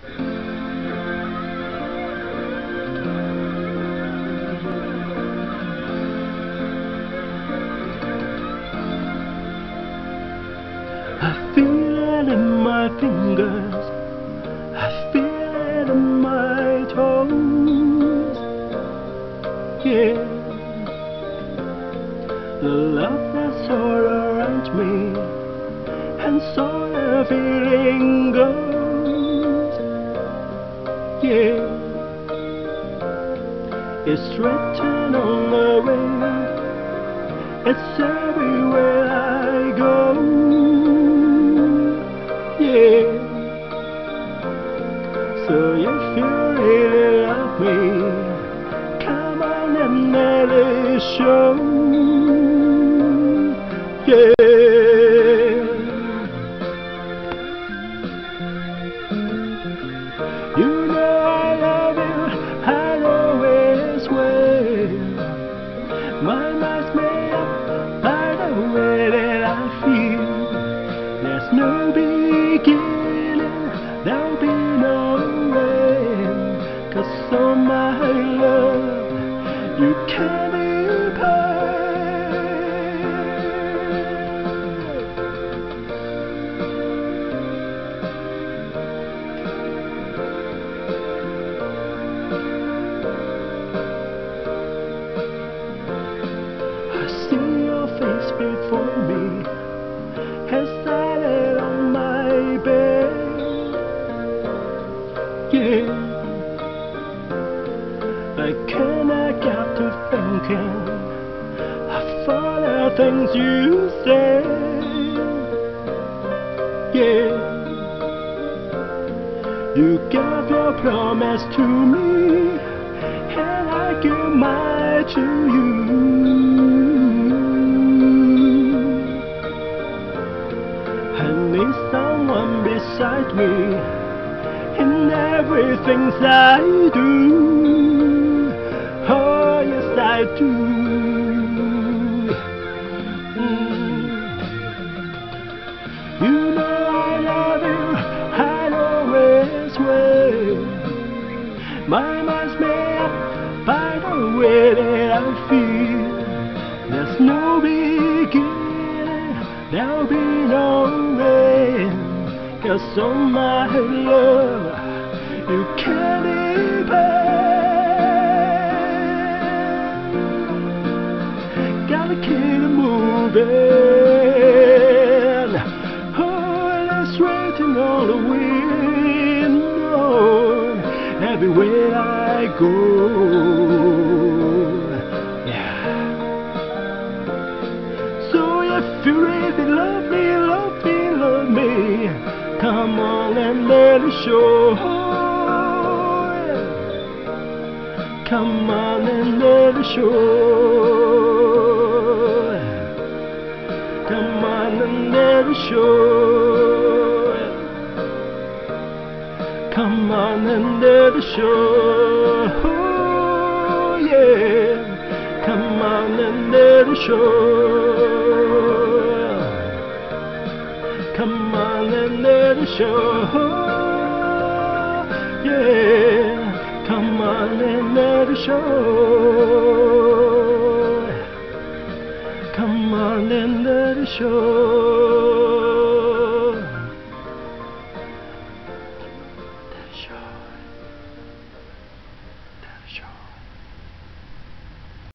I feel it in my fingers, I feel it in my toes. Yeah, the love that's all around me, and so the feeling goes. Yeah, it's written on the wind, it's everywhere I go. Yeah, so if you really love me, come on and let it show. Yeah, you know I love you, I always will. My mind's made up by the way that I feel. There's no beginning, there'll be no end, 'cause all my love you can't repay. I see your face before me as I lay on my bed. Yeah, I cannot get to thinking of all the things you said. Yeah, you gave your promise to me, and I give mine to you. I need someone beside me in everything I do. Oh yes I do. You know I love you, I always will. My mind's made up by the way that I feel. There's no beginning, there'll be no end, 'cause all my love you can't repay. Gotta keep it moving. Oh, it's written on the wind, oh, everywhere I go. If you really love me, love me, love me, come on and let it show. Come on and let it show. Come on and let it show. Come on and let it show. Yeah, come on and let it show. Come on and let it show. Yeah, come on and let it show. Come on and let it show.